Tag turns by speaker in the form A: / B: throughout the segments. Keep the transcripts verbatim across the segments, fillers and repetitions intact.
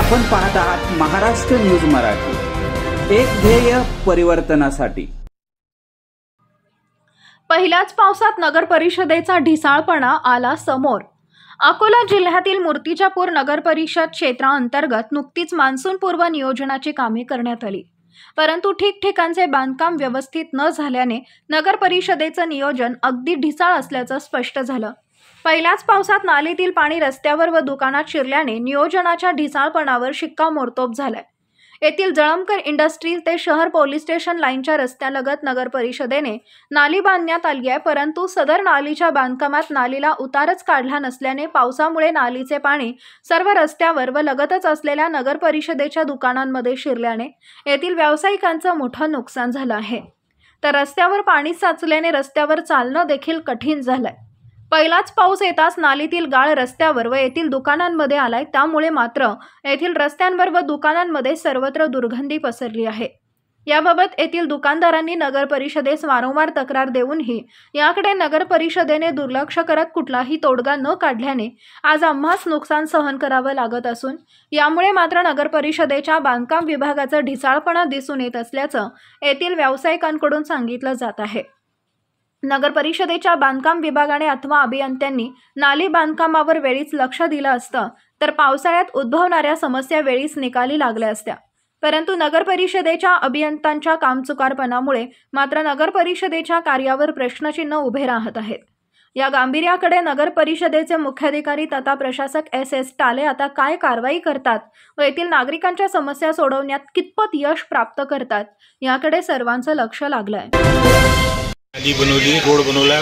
A: आपण पाहत आहात महाराष्ट्र न्यूज मराठी, एक ध्येय परिवर्तनासाठी।
B: पहिल्याच पावसात नगर परिषदेचा ढिसाळपणा आला समोर। अकोला जिल्ह्यातील मूर्तिजापूर नगर परिषद क्षेत्राअंतर्गत नुकतीच मान्सूनपूर्व नियोजनाची कामे करण्यात आली, परंतु ठिकठिकाणचे बांधकाम व्यवस्थित न झाल्याने नगर परिषदेचं नियोजन अगदी ढिसाळ असल्याचं स्पष्ट झालं। पहिल्याच पावसात नालीतील पाणी रस्त्यावर व दुकानात शिरल्याने नियोजनाच्या ढिसाळपणावर शिक्कामोर्तब झालाय। येथील जळमकर इंडस्ट्रीज ते शहर पोलीस स्टेशन लाईनच्या रस्त्यालगत नगर परिषदेने नाली बांधण्यात आली आहे, परंतु सदर नालीच्या बांधकामात नालीला उतारच काढला नसल्याने पावसामुळे नालीचे पाणी सर्व रस्त्यावर व लगतच असलेल्या नगर परिषदेच्या दुकानांमध्ये शिरल्याने येथील व्यावसायिकांचं मोठं नुकसान झालं आहे। तर रस्त्यावर पाणी साचल्याने रस्त्यावर चालणं देखील कठीण झालंय। पहिलाच पाऊस येताच नालीतील गाळ रस्त्यावर व येथील दुकानांमध्ये आलाय, त्यामुळे मात्र येथील रस्त्यांवर व दुकानांमध्ये सर्वत्र दुर्गंधी पसरली आहे। याबाबत येथील दुकानदारांनी नगर परिषदेस वारंवार तक्रार देऊनही याकडे नगर परिषदेने दुर्लक्ष करत कुठलाही तोडगा न काढल्याने आज आम्हास नुकसान सहन करावं लागत असून यामुळे मात्र नगर परिषदेच्या बांधकाम विभागाचा ढिसाळपणा दिसून येत असल्याचं येथील व्यावसायिकांकडून सांगितलं जात आहे। नगर परिषदेच्या बांधकाम विभागाने अथवा अभियंत्यांनी नाली बांधकामावर वेळीच लक्ष दिलं असतं तर पावसाळ्यात उद्भवणाऱ्या समस्या वेळीच निकाली लागल्या असत्या, परंतु नगर परिषदेच्या अभियंत्यांच्या कामचुकारपणामुळे मात्र नगर परिषदेच्या कार्यावर प्रश्नचिन्ह उभे राहत आहेत। या गांभीर्याकडे नगर परिषदेचे मुख्याधिकारी तथा प्रशासक एस एस टाले आता काय कारवाई करतात व येथील नागरिकांच्या समस्या सोडवण्यात कितपत यश प्राप्त करतात याकडे सर्वांचं लक्ष लागलंय।
C: नाली बनवली, रोड बनवला,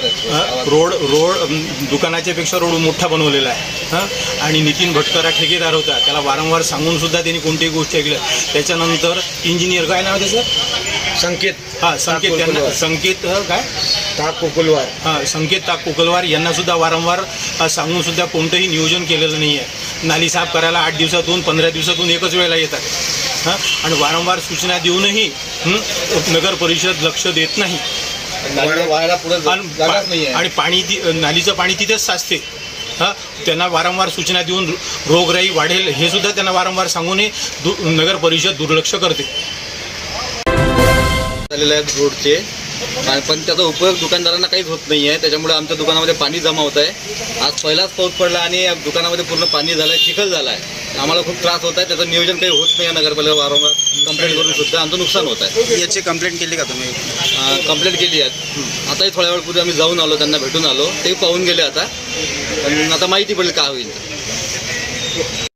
C: रोड रोड दुकानाच्या पेक्षा रोड मोठा बनवलेला आहे हां। आणि नितीन भटकरा ठेकेदार होता, त्याला वारंवार सांगून सुद्धा त्यांनी कोणतीही गोष्ट ऐकली। त्याच्यानंतर इंजिनियर काय नाव त्याचं, संकेत हां संकेत त्यांना संकेत काय ताक कोकलवार हां संकेत ताक कोकलवार यांना सुद्धा वारंवार सांगून सुद्धा कोणतंही नियोजन केलेलं नाही आहे। नाली साफ करायला आठ दिवसातून पंधरा दिवसातून एकच वेळेला येतात हां, आणि वारंवार सूचना देऊनही नगर परिषद लक्ष देत नाही आणि पाणी नालीचं पाणी तिथेच साचते हां। त्यांना वारंवार सूचना देऊन रोगराई वाढेल हे सुद्धा त्यांना वारंवार सांगूनही नगर परिषद दुर्लक्ष करते।
D: झालेले आहेत रोडचे, पण त्याचा उपयोग दुकानदारांना काहीच होत नाही आहे, त्याच्यामुळे आमच्या दुकानामध्ये पाणी जमा होत आहे। आज पहिलाच पाऊस पडला आणि दुकानामध्ये पूर्ण पाणी झालं आहे, चिखल झाला आहे, आम्हाला खूप त्रास होत आहे। त्याचं नियोजन काही होत नाही आहे, नगरपालिका वारंवार कंप्लेंट करून सुद्धा आमचं नुकसान होत आहे।
E: याची कंप्लेंट केली का तुम्ही?
D: कंप्लेंट केली आहे, आताही थोड्या वेळपूर्वी आम्ही जाऊन आलो, त्यांना भेटून आलो, ते पाहून गेले आता, पण आता माहिती पडेल काय होईल।